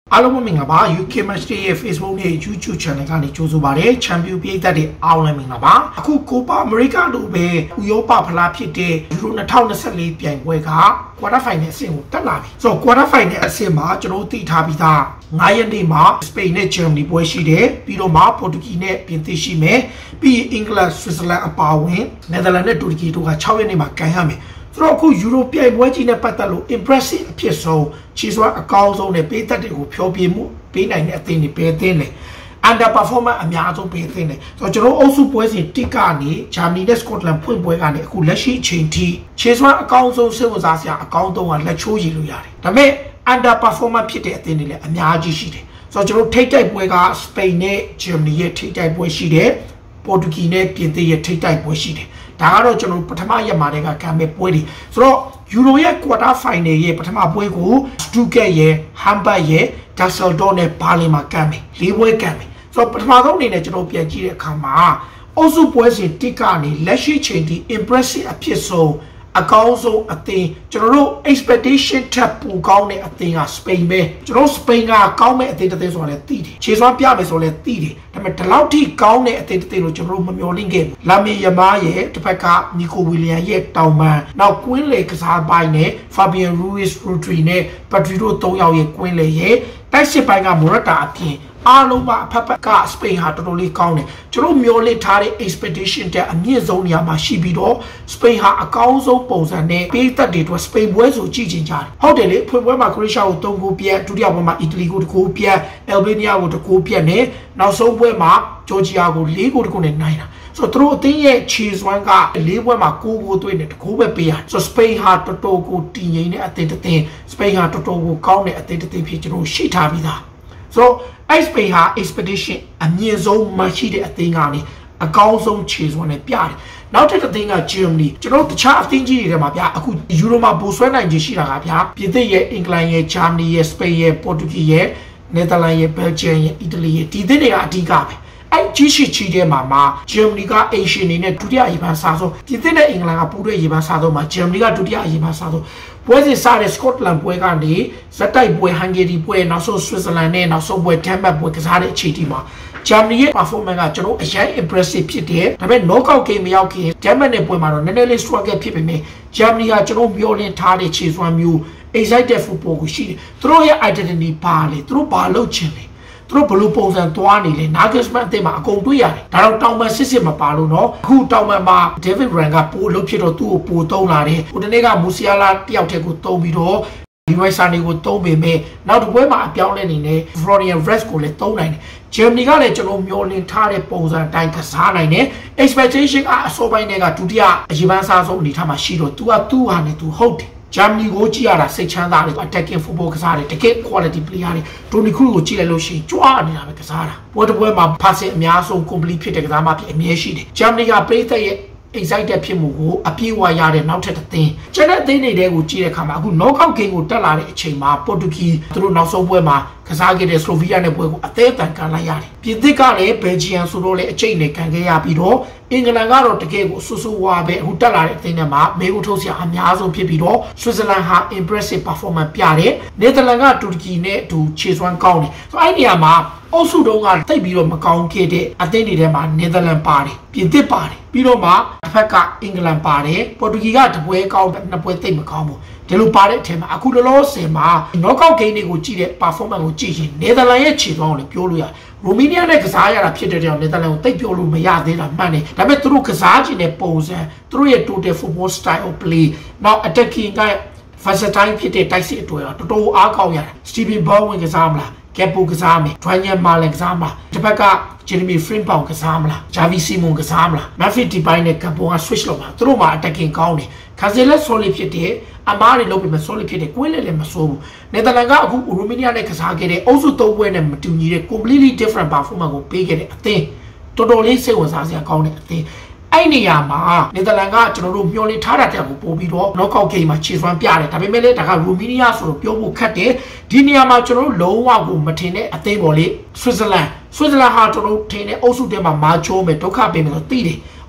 အားလုံးမင်္ဂလာပါ UK Match Day ရဲ့ Facebook နဲ့ YouTube Channel ကနေကြိုဆိုပါရစေ Champion ပြည်သက်တွေအားလုံးမင်္ဂလာပါအခု Copa America လို့ပဲဥရောပဖလားဖြစ်တဲ့ Euro 2024ပြိုင်ပွဲက Quarter Final အဆင့်ကိုတက်လာပြီဆိုတော့ Quarter Final အဆင့်မှာကျွန်တော်သိထားပြီးသား9ရက်နေ့မှာ Spain နဲ့ Germany ပွဲရှိတယ်ပြီးတော့မှ Portugal နဲ့ပြင်သစ်ရှိမယ်ပြီး England Switzerland အပါအဝင် Netherlands နဲ့ Turkey တို့က6ရက်နေ့မှာကန်ရမယ်ဆိုတော့အခု Euro ပြိုင်ပွဲကြီးနဲ့ပတ်သက်လို့ impressive အဖြစ်ဆုံးခြေစွမ်းအကောင်းဆုံးနဲ့ပေးသက်တွေကိုဖျော်ဖြေမှုပေးနိုင်တဲ့အသင်းတွေပဲအသင်းလေ underperformance အများဆုံးပေးအသင်းလေဆိုတော့ကျွန်တော်အုပ်စုပွဲစဉ်1ကနေ Germany နဲ့ Scotland ဖွင့်ပွဲကနေအခုလက်ရှိအချိန်ထိခြေစွမ်းအကောင်းဆုံးစိတ်ဝင်စားစရာအကောင်းဆုံးကလက်ချိုးရည်လို့ရတယ်ဒါပေမဲ့ underperformance ဖြစ်တဲ့အသင်းတွေလည်းအများကြီးရှိတယ်ဆိုတော့ကျွန်တော်ထိပ်တိုက်ပွဲက Spain နဲ့ Germany ရဲ့ထိပ်တိုက်ပွဲရှိတယ် Portugal နဲ့ပြင်သစ်ရဲ့ထိပ်တိုက်ပွဲရှိတယ်ဒါကတော့ကျွန်တော်ပထမရက်မှာတည်းကခံမဲ့ပွဲတွေဆိုတော့ Euro ရဲ့ Quarter Final ရဲ့ပထမပွဲကို Stuttgart ရဲ့ Hamburg ရဲ့ Düsseldorf နဲ့ Berlin မှာကန်မယ်၄ပွဲကန်မယ်ဆိုတော့ပထမဆုံးအနေနဲ့ကျွန်တော်ပြန်ကြည့်တဲ့အခါမှာအုပ်စုပွဲစဉ်1ကနေလက်ရှိချိန်ထိ impressive အဖြစ်ဆုံးအကောင်းဆုံးအသင်းကျွန်တော်တို့ expectation ထက်ပိုကောင်းတဲ့အသင်းက Spain ပဲကျွန်တော် Spain ကကောင်းမဲ့အသင်းတစ်သင်းဆိုတော့လည်းသိတယ်ခြေစွမ်းပြမယ်ဆိုလည်းသိတယ်ဒါပေမဲ့ဒီလောက်ထိကောင်းတဲ့အသင်းတစ်သင်းလို့ကျွန်တော်တို့မမျှော်လင့်ခဲ့ဘူးလာမီယမားရဲ့တစ်ဖက်ကနီကိုဝီလီယံရဲ့တောင်ပန်နောက်ကွင်းလေကစားပိုင်းနဲ့ Fabian Ruiz Rodri နဲ့ Pedri တို့3ယောက်ရဲ့ကွင်းလေရဲ့တိုက်စစ်ပိုင်းက Morata အပြင်အားလုံးပါအဖက်ဖက်ကစပိန်ဟာတော်တော်လေးကောင်းတယ်ကျွန်တော်မျှော်လင့်ထားတဲ့ expectation တဲ့အမြင့်ဆုံးနေရာမှာရှိပြီးတော့စပိန်ဟာအကောင်းဆုံးပုံစံနဲ့ပေးသက်တွေအတွက်စပိန်ပွဲဆိုကြည့်ချင်ကြတယ်ဟုတ်တယ်လေဖွင့်ပွဲမှာ Croatia ကို3ဂိုးပြတ်ဒုတိယပွဲမှာ Italy ကို2ဂိုးပြတ် Albania ကို2ဂိုးပြတ်နဲ့နောက်ဆုံးပွဲမှာ Georgia ကို4ဂိုးတခုနဲ့နိုင်တာဆိုတော့သူတို့အသင်းရဲ့ခြေစွမ်းက၄ပွဲမှာ9ဂိုးသွင်းတယ်တကူပဲပေးရတယ်ဆိုတော့စပိန်ဟာတော်တော်ကိုတည်ငြိမ်တဲ့အသင်းတစ်သင်းစပိန်ဟာတော်တော်ကိုကောင်းတဲ့အသင်းတစ်သင်းဖြစ်ကျွန်တော်ရှိထားပြီးသားဆိုတော့Spain ဟာ expedition အမြင့်ဆုံးမှရှိတဲ့အသင်းကနေအကောင်းဆုံးခြေစွမ်းနဲ့ပြတယ်နောက်ထပ်တစ်သင်းက Germany ကျွန်တော်တခြားအသင်းကြီးတွေထဲမှာဗျာအခု Euro မှာပိုဆွဲနိုင်ခြင်းရှိတာကဗျာပြင်သစ်ရဲ့ England ရဲ့ Germany ရဲ့ Spain ရဲ့ Portugal ရဲ့ Netherlands ရဲ့ Belgium ရဲ့ Italy ရဲ့ဒီသင်းတွေကအဓိကပဲအဲ့ကြီးရှိချီတဲ့မှာ Germany က Asian နေနဲ့ဒုတိယရေပန်းစားဆုံးပြင်သစ်နဲ့ England ကပူးတဲ့ရေပန်းစားဆုံးမှာ Germany ကဒုတိယရေပန်းစားဆုံးပွဲစဉ်စတဲ့ Scotland ပွဲကနေဇက်တိုက်ပွဲ Hungary ပွဲနောက်ဆုံး Switzerland နဲ့နောက်ဆုံးပွဲ Denmark ပွဲကစားတဲ့အချိန်ဒီမှာ Germany ရဲ့ performance ကကျွန်တော်အရင် impressive ဖြစ်တယ်ဒါပေမဲ့ knockout game မရောက်ခင် Denmark နဲ့ပွဲမှာတော့နည်းနည်းလေး struggle ဖြစ်ပေမဲ့ Germany ကကျွန်တော်မျှော်လင့်ထားတဲ့ခြေစွမ်းမျိုး excited football ကိုရှိတယ်သူတို့ရဲ့ identity ပါလေသူတို့ဘာလုပ်ချင်လဲသူတို့ဘလို့ပုံစံသွားနေလဲ Nagelsmann အသင်းမှာအကုန်တွေ့ရတယ်ဒါတော့တောင်ပန်စစ်မပါလို့เนาะအခုတောင်ပန်မှာ David Ryan ကပို့လို့ဖြစ်တော့သူ့ကိုပို့သုံးလာတယ်ဟိုတနေ့က Musiala တယောက်တည်းကိုသုံးပြီးတော့ Leroy Sané ကိုသုံးပေမဲ့နောက်တစ်ပွဲမှာအပြောင်းလဲနေနဲ့ Florian Wirtz ကိုလည်းသုံးနိုင်တယ် Germany ကလည်းကျွန်တော်မျှော်လင့်ထားတဲ့ပုံစံအတိုင်းကစားနိုင်တယ် expectation အစောပိုင်းတွေကဒုတိယအရေးပန်းစားဆုံးအနေထားမှာရှိတော့ तू ကသူ့ဟာနဲ့ तू ဟုတ်တယ်Germany ကိုကြည့်ရတာစိတ်ချမ်းသာတယ် attacking football ကစားတယ်တကယ် quality player တွေဒိုနီခရူကိုကြည့်လိုက်လို့ရှိရင်ကြွားနေတာပဲကစားတာပွဲတစ်ပွဲမှာ passing အများဆုံး complete ဖြစ်တဲ့ကစားမှဖြစ်အမြဲရှိတယ် Germany ကပရိသတ်ရဲ့ excited ဖြစ်မှုကိုအပြည့်အဝရတဲ့နောက်ထပ်တစ်သင်းကျန်တဲ့အသင်းတွေကိုကြည့်တဲ့အခါမှာအခု knockout game ကိုတက်လာတဲ့အချိန်မှာ Portugal သူတို့နောက်ဆုံးပွဲမှာကစားခဲ့တဲ့ Slovenia နဲ့ပွဲကိုအသေးအတန်ကန်လိုက်ရတယ်ပြင်သစ်ကလည်း Belgium ဆိုတော့လည်းအချိန်နဲ့ကန်ခဲ့ရပြီးတော့အင်္ဂလန်ကတော့တကယ်ကိုဆူဆူဝါပဲအခုတက်လာတဲ့အသင်းတွေမှာမေကိုထုတ်စရာအများဆုံးဖြစ်ပြီးတော့ Switzerland ဟာ impressive performance ပြတယ် Netherlands က Turkey နဲ့အတူခြေစွမ်းကောင်းတယ်ဆိုတော့အဲ့ဒီနေရာမှာအုပ်စုတုံးကတိတ်ပြီးတော့မကောင်းခဲ့တဲ့အသင်းတွေထဲမှာ Netherlands ပါတယ်ပြင်သစ်ပါတယ်ပြီးတော့မှတစ်ဖက်ကအင်္ဂလန်ပါတယ် Portugal ကတပွဲကောင်းနှစ်ပွဲတိတ်မကောင်းဘူးဒီလိုပါတဲ့အထက်မှာအခုလောလောဆယ်မှာ knockout game တွေကိုကြည့်တဲ့ performance ကိုကြည့်ရင် Netherlands ရဲ့ခြေစွမ်းကိုလည်းပြောလို့ရတယ်ရိုမေးနီးယားနဲ့ကစားရတာဖြစ်တဲ့ကြောင့် Netherlands ကိုတိတ်ပြောလို့မရသေးတာမှန်တယ်ဒါပေမဲ့သူတို့ကစားခြင်းတဲ့ပုံစံသူတို့ရဲ့ total football style of play နောက် attacking က versatile ဖြစ်တဲ့တိုက်စစ်အတွက်တော်တော်အားကောင်းရတယ် Steven Bergwijn ကစားမလားKepa ကစားမယ် Dwayne Malen ကစားမလားတစ်ဖက်က Jeremy Frimpong ကစားမလား Javi Simon ကစားမလား Memphis Depay နဲ့ Kepa က switch လုပ်မှာသူတို့မှာ attacking ကောင်းတယ် Cancelo solid ဖြစ်တယ်အမားတွေလုပ်ပြီးမှ solid ဖြစ်တယ်ကွင်းလည်းမစိုးဘူး Netherlands ကအခု Romania နဲ့ကစားခဲ့တဲ့အုပ်စု3ပွဲနဲ့မတူညီတဲ့ completely different performance ကိုပေးခဲ့တဲ့အသင်းတော်တော်လေးစိတ်ဝင်စားစရာကောင်းတဲ့အသင်းအဲ့နေရာမှာ Netherlands ကကျွန်တော်တို့မျှော်လင့်ထားတာတက်ကိုပို့ပြီးတော့ knockout game မှာခြေစွမ်းပြတယ်ဒါပေမဲ့လည်းဒါက Romania ဆိုတော့ပြောဖို့ခက်တယ်ဒီနေရာမှာကျွန်တော်တို့လုံးဝကိုမထင်တဲ့အသင်းပေါ်လေ Switzerland ဟာကျွန်တော်တို့ထင်တဲ့အုပ်စုထဲမှာမာချိုးမယ်ဒုက္ခပေးမယ်ဆိုသိတယ်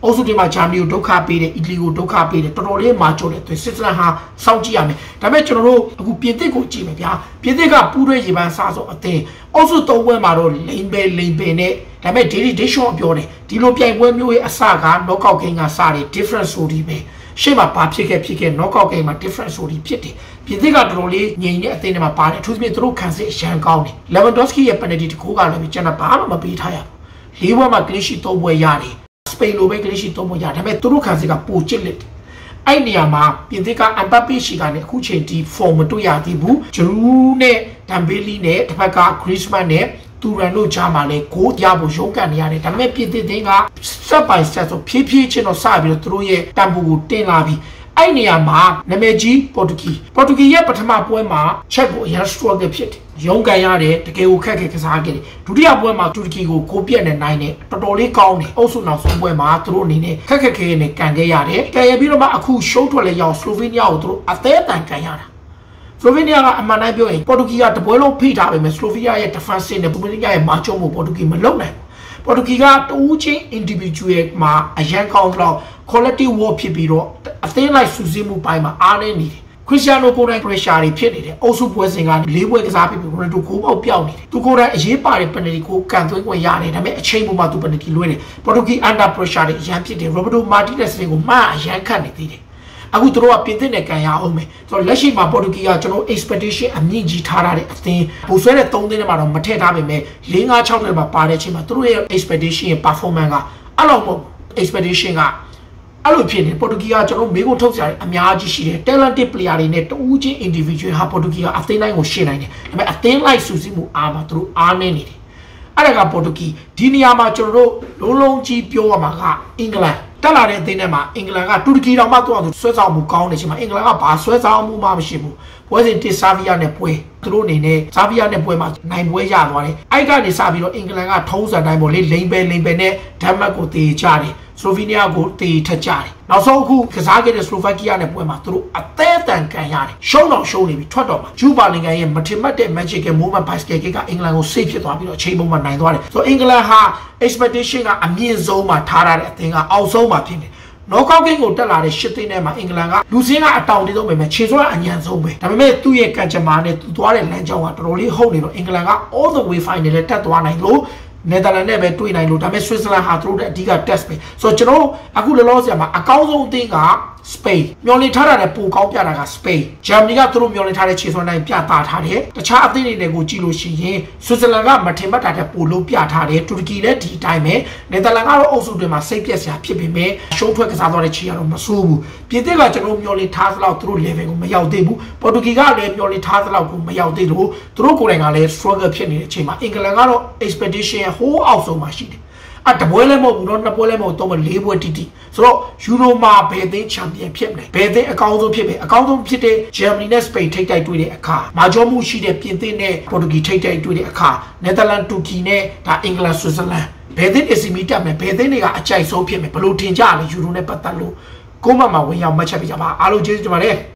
အုပ်စုတွေမှာဂျာမနီကိုဒုက္ခပေးတယ်အီတလီကိုဒုက္ခပေးတယ်တော်တော်လေးမာကျော်တယ်သူဆွစ်ဇာလန်ဟာစောင့်ကြည့်ရမယ်ဒါပေမဲ့ကျွန်တော်တို့အခုပြင်သစ်ကိုကြည့်မယ်ဗျာပြင်သစ်ကပူးတွဲရေပန်းစားဆိုအသင်းအုပ်စု၃ပွဲမှာတော့လိန်ပဲနဲ့ဒါပေမဲ့ဒေရှော့ပြောတယ်ဒီလိုပြိုင်ပွဲမျိုးရဲ့အစက knockout game ကစတယ် different ဆိုဒီပဲရှေ့မှာဘာဖြစ်ခဲ့ knockout game မှာ different ဆိုဒီဖြစ်တယ်ပြင်သစ်ကတော်တော်လေးငြိမ်တဲ့အသင်းတွေမှာပါတယ်အထူးသဖြင့်သူတို့ခံစစ်အရန်ကောင်းတယ် Lewandowski ရဲ့ penalty တကူကလည်းကျွန်တော်ဘာမှမပေးထားရဘူး၄ပွဲမှာ clean sheet ၃ပွဲရတယ်စပိန်လိုပဲ clean sheet ၃ပွဲရတယ်ဒါပေမဲ့သူတို့ခံစစ်ကပိုကျစ်လက်တယ်အဲ့နေရာမှာပြင်သစ်ကအမ်ဘပ်ပေရှိကနေအခုချိန်ဒီ form မတွေ့ရသေးဘူးဂျရူးနဲ့ဒမ်ဘေလီနဲ့တစ်ဖက်က Griezmann နဲ့တူရန်တို့ကြားမှာလည်းဂိုးရဖို့ရုန်းကန်နေရတယ်ဒါပေမဲ့ပြင်သစ်တင်းက step by step ဆိုဖြည်းဖြည်းချင်းတော့စပြီးတော့သူတို့ရဲ့တန်ဖိုးကိုတင်လာပြီးအဲ့နေရာမှာနာမည်ကြီးပေါ်တူဂီရဲ့ပထမပွဲမှာချက်ကိုအရန် struggle ဖြစ်တယ်ရုန်းကန်ရတယ်တကယ်ကိုခက်ခဲကစားခဲ့တယ်ဒုတိယပွဲမှာတူရကီကိုဂိုးပြတ်နဲ့နိုင်တယ်တော်တော်လေးကောင်းတယ်အုပ်စုနောက်ဆုံးပွဲမှာသူတို့အနေနဲ့ခက်ခဲနဲ့ကန်ခဲ့ရတယ်ကန်ရပြီးတော့မှအခုရှုံးထွက်လဲရောက်စလိုဗေးနီးယားကိုသူတို့အသေးအတန်ကန်ရတာစလိုဗေးနီးယားကအမှန်တိုင်းပြောရင်ပေါ်တူဂီကတပွဲလုံးဖိထားပေမဲ့စလိုဗေးနီးယားရဲ့ defense နဲ့ပူမီနီးယားရဲ့မာချုံမှုပေါ်တူဂီမလုပ်နိုင်ဘူးပေါ်တူဂီကတူးချင်း individual မှာအရန်ကောင်းတော့ collective war ဖြစ်ပြီးတော့အသင်းလိုက်စုစည်းမှုပိုင်းမှာအားနည်းနေတယ်ခရစ္စတီယာနိုကိုယ်တိုင် pressure တွေဖြစ်နေတယ်အုပ်စုပွဲစဉ်က၄ပွဲကစားပြီးရိုနယ်ဒိုကိုပေါက်ပြောက်နေတယ်သူကိုယ်တိုင်အရေးပါတဲ့ penalty ကိုကန်သွင်းခွင့်ရတယ်ဒါပေမဲ့အချိန်ပေါ်မှာသူ penalty လွှဲတယ်ပေါ်တူဂီ under pressure တွေအရန်ဖြစ်တယ် Roberto Martinez ကိုမှအရန်ခတ်နေသေးတယ်အခုသူတို့ကပြင်သစ်နဲ့ကန်ရအောင်မယ်ဆိုတော့လက်ရှိမှာပေါ်တူဂီကကျွန်တော် expectation အမြင့်ကြီးထားတဲ့အသင်းပိုဆွဲတဲ့၃သင်းထဲမှာတော့မထည့်ထားပေမဲ့၄၅၆ထဲမှာပါတဲ့အချိန်မှာသူတို့ရဲ့ expectation ရဲ့ performance ကအဲ့လိုပေါ့ expectation ကအဲ့လိုဖြစ်နေပေါ်တူဂီကကျွန်တော်မေးခွန်းထုတ်စရာအများကြီးရှိတယ် talented player တွေနဲ့တူးချင်း individual ဟာပေါ်တူဂီကအသင်းတိုင်းကိုရှင်းနိုင်တယ်ဒါပေမဲ့အသင်းလိုက်စုစည်းမှုအားမှာသူတို့အားနည်းနေတယ်အဲ့ဒါကပေါ်တူဂီဒီနေရာမှာကျွန်တော်တို့လုံးကြီးပြောရမှာကအင်္ဂလန်တက်လာတဲ့အသင်းထဲမှာအင်္ဂလန်ကတူရကီတောင်မှသူ့အတူဆွဲဆောင်မှုကောင်းနေချိန်မှာအင်္ဂလန်ကဘာဆွဲဆောင်မှုမှမရှိဘူးပွဲစဉ်တစ်ဆာဗီယာနဲ့ပွဲသူတို့အနေနဲ့ဆာဗီယာနဲ့ပွဲမှာနိုင်ပွဲရသွားတယ်အဲ့ကနေစပြီးတော့အင်္ဂလန်ကထုံးစံတိုင်းပေါ်လိန်ပဲနဲ့ဒန်မတ်ကိုတေချတယ်စလိုဗီးနီးယားကိုတေထက်ကြတယ်နောက်ဆုံးအခုကစားခဲ့တဲ့စလိုဗက်ကီးယားနဲ့ပွဲမှာသူတို့အသေးအတန်ကန်ရတယ်ရှုံးတော့ရှုံးနေပြီထွက်တော့မှာဂျူပါလင်ကန်ရဲ့မထင်မှတ်တဲ့ magical moment basket kick ကအင်္ဂလန်ကိုစိတ်ဖြစ်သွားပြီးတော့အချိန်ပုံမှာနိုင်သွားတယ်ဆိုတော့အင်္ဂလန်ဟာ expectation ကအမြင့်ဆုံးမှာထားရတဲ့အသင်းကအောက်ဆုံးမှာဖြစ်နေknockout game ကိုတက်လာတဲ့၈သင်းထဲမှာအင်္ဂလန်ကလူစင်းကအတောင်တဆုံးပဲခြေစွမ်းအညံဆုံးပဲဒါပေမဲ့သူ့ရဲ့ကံကြမ္မာနဲ့သူသွားတဲ့လမ်းကြောင်းကတော်တော်လေးဟုတ်နေတော့အင်္ဂလန်က all the way final နဲ့တက်သွားနိုင်လို့နယ်သာလန်နဲ့ပဲတွေ့နိုင်လို့ဒါပေမဲ့ဆွစ်ဇာလန်ဟာသူတို့တဲ့အဓိက test ပဲဆိုတော့ကျွန်တော်အခုလောလောဆယ်မှာအကောင်းဆုံးအသင်းကစပိန်မျော်လင့်ထားတဲ့ပိုကောင်းပြတာကစပိန်ဂျာမနီကသူတို့မျော်လင့်ထားတဲ့ခြေစွမ်းတိုင်းပြသထားတယ်တခြားအသင်းတွေနဲ့ကိုကြည့်လို့ရှိရင်ဆွစ်ဇာလန်ကမထင်မှတ်တာတဲ့ပိုလုံးပြထားတယ်တူရကီလည်းဒီအတိုင်းပဲနယ်သာလန်ကတော့အုပ်စုတွေမှာစိတ်ပြက်စရာဖြစ်ပေမဲ့ရှုံးထွက်ကစားသွားတဲ့ခြေကတော့မဆိုးဘူးပြင်သစ်ကကျွန်တော်မျော်လင့်ထားသလောက်သူတို့ level ကိုမရောက်သေးဘူးပေါ်တူဂီကလည်းမျော်လင့်ထားသလောက်ကိုမရောက်သေးလို့သူတို့ကိုယ်တိုင်ကလည်း struggle ဖြစ်နေတဲ့အချိန်မှာအင်္ဂလန်ကတော့ expectation ရဲ့ဟိုးအောက်ဆုံးမှာရှိတယ်တပွဲလည်းမဟုတ်ဘူးတော့နှစ်ပွဲလည်းမဟုတ်တော့၄ပွဲတိတိဆိုတော့ယူရိုမှာဘယ်သင်းချန်ပီယံဖြစ်မလဲဘယ်သင်းအကောင်းဆုံးဖြစ်ပဲအကောင်းဆုံးဖြစ်တဲ့ဂျာမနီနဲ့စပိန်ထိပ်တိုက်တွေ့တဲ့အခါမာဂျောမှုရှိတဲ့ပြင်သစ်နဲ့ပေါ်တူဂီထိပ်တိုက်တွေ့တဲ့အခါနယ်သာလန်တူကီနဲ့ဒါအင်္ဂလန်ဆွစ်ဇာလန်ဘယ်သင်း AC မီတက်မယ်ဘယ်သင်းတွေကအကြိုက်ဆုံးဖြစ်မယ်ဘယ်လိုထင်ကြလဲယူရိုနဲ့ပတ်သက်လို့ကိုမမှာဝင်ရောက်မှတ်ချက်ပြကြပါအားလုံးကျေးဇူးတင်ပါတယ်